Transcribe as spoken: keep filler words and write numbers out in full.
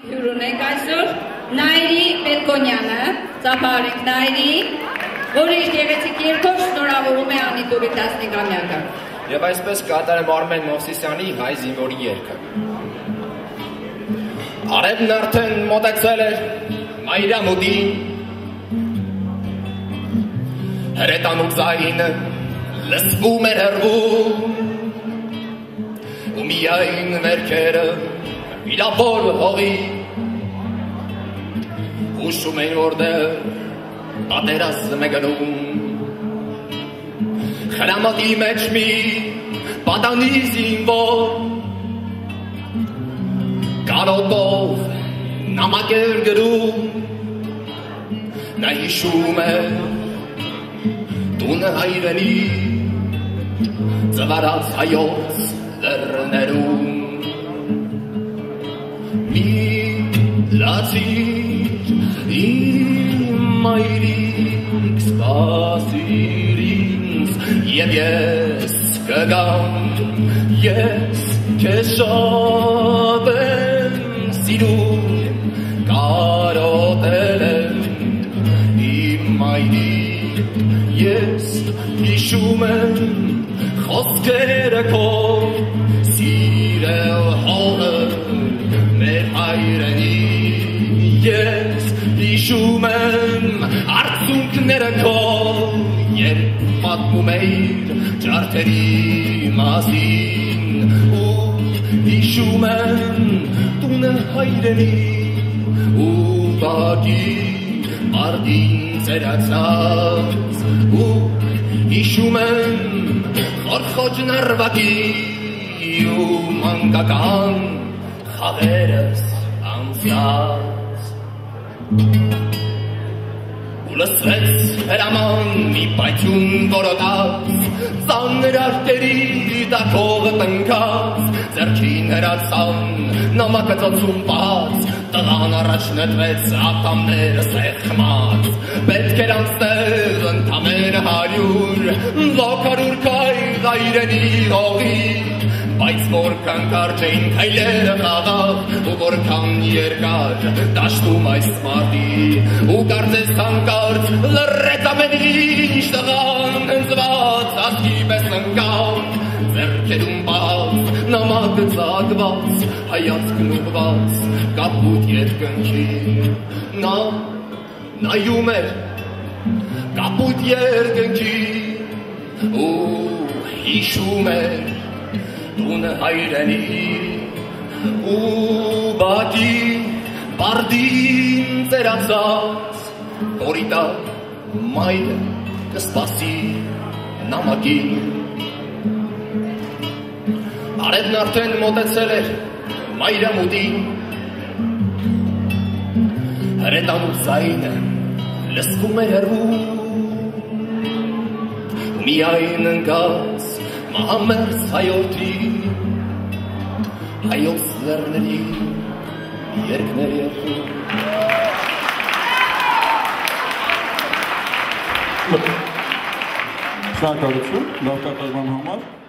Հյուրունենք այսօր Նայիրի Պետկոնյանը, ծափարենք Նայիրի, որը իր գեղեցիկ երգով շնորհավորում է Անիտուրի տասնեկամյակը։ Եվ այսպես կատարեմ Արմեն Մովսիսյանի հայ զինվորի երգը։ Արևն արդեն մոտեցել էր Մայրամուտին, հրետանու ձայնը լսվում էր հեռվում, ու միայն վերքերը վիրավոր հողի հուշում էին, որ դեռ պատերազմ է գնում։ Խրամատի մեջ մի պատանի զինվոր կարոտով նամակ էր գրում, նա հիշում է տունը հայրենի ծվարած հայոց լեռներում։ Մի լացիր իմ մայրիկ, սպասիր ինձ, և ես կգամ, ես քեզ շատ եմ սիրում, կարոտել եմ իմ մայրիկ, ես հիշում եմ խոսքերը քո, սիրել հողը մեր հայրենի, ես հիշում եմ արցունքները քո, երբ պատմում էիր ջարդերի մասին, ու հիշում եմ տունը հայրենի, ու բակի արդին ծերացած, ու հիշում եմ խորխոջ նռվակի ու մանկական խաղերս անցած։ Ու լսվեց հրաման մի պայթյուն որոտած, ծանր արտերի տակողը տնկած, ձեռքին հրացան նամակը ծոցում պած, տղան առաջ նետվեց ատամները սեղմած, պետք էր անցնել ընդամենը հարյուր, ոգարուր կայղ հայրենի հողի, բայց որքան կարճ էին քայլերը խաղաղ, ու որքան երկար դաշտում այս մարդի, ու կարծես հանկարծ լռեց ամեն ինչ, տղան հնձված ասկի պես ընկավ, ձեռքերում բաց, նամակը ծակված, հայացքն ուղղված կապույտ երկնքին, նա նայում էր կապույտ երկնքին, ու հիշում էր տունը հայրենի, ու բակի պարդին ծերացած, որի տակ մայրը կսպասի նամակին։ Արևն արդեն մոտեցել էր Մայրամուտին, հրետանու ձայնը լսվում էր հեռվում, միայն ընկած մահամերձ հայորդի, հայոց լեռների երգներ երգում։ Շնորհակալություն լավ կատարման համար։